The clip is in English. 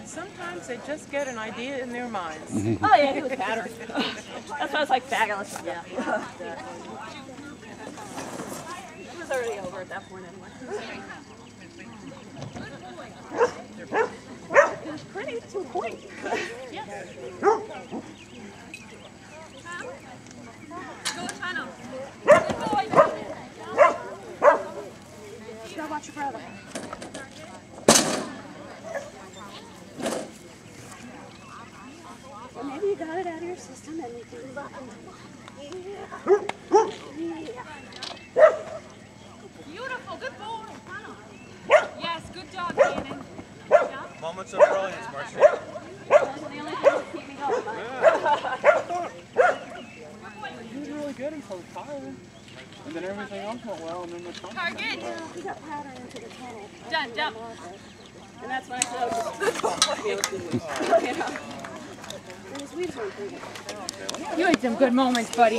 Sometimes they just get an idea in their minds. Oh yeah, he was patterned. That's why I was like fabulous. Yeah. It was already over at that point anyway. It was pretty to a point. Yes. Go China. Good boy. Go watch your brother. Well, maybe you got it out of your system and you can move up and Beautiful, good boy. Yes, good job, Shannon. Yeah. Moments of brilliance, Marcy. those are the only things that keep me going. He was really good until the tire. And then everything else went well, and then the Target. He got powder into the tunnel. Done, jump. And that's when I said, you know. And his weeds weren't pretty good. You had some good moments, buddy.